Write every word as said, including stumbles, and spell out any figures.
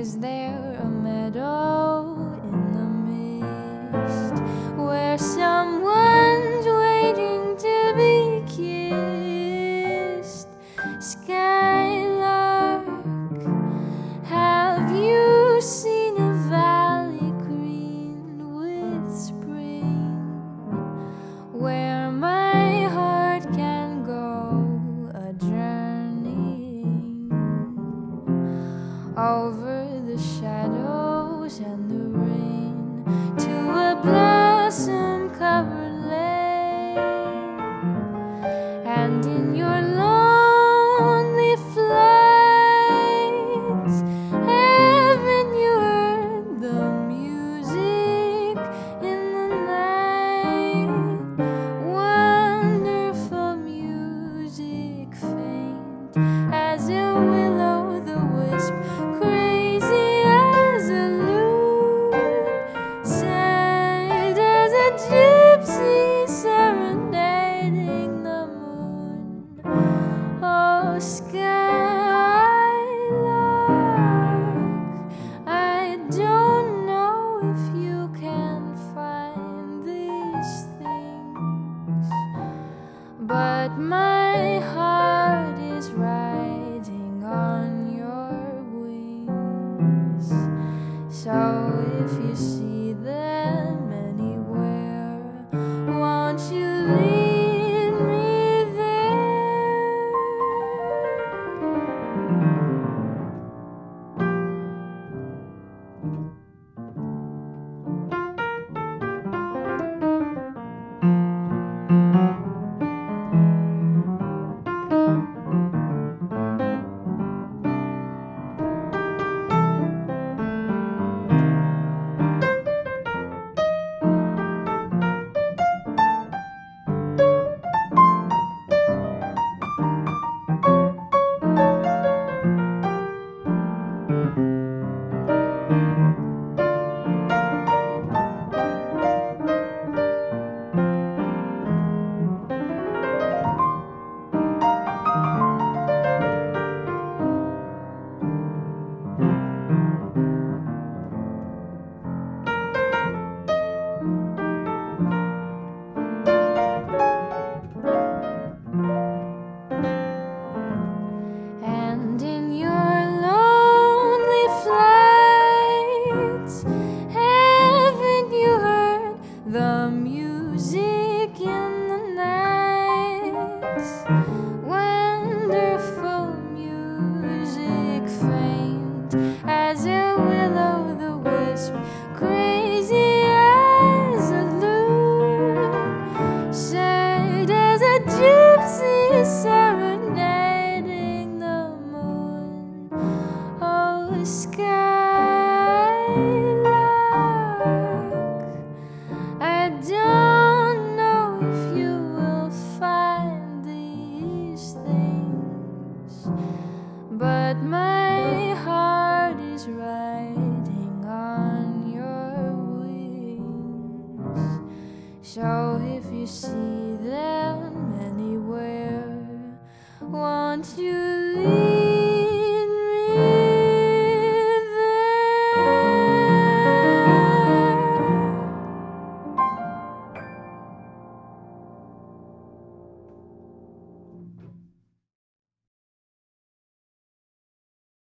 Is there a meadow in the mist where someone's waiting to be kissed? Skylark, have you seen a valley green with spring, where my heart can go a journeying over the shadows and the rain to a blossom-covered lane? And in your lonely flights, haven't you heard the music in the night? Wonderful music, faint as a will-o'-the-wisp, crazy as a loon, sad as a gypsy serenading the moon. Oh, Skylark, I don't know if you can find these things, but my heart is riding on your wings. So if you see them anywhere, won't you lead me there? And in your lonely flights, haven't you heard the music in the nights? Wonderful music, faint as a will-o'-the-wisp, crazy as a loon, sad as a gypsy serenading the moon. Oh, Skylark, I don't know if you will find these things, but my heart is riding on your wings. So if you see them anywhere, won't you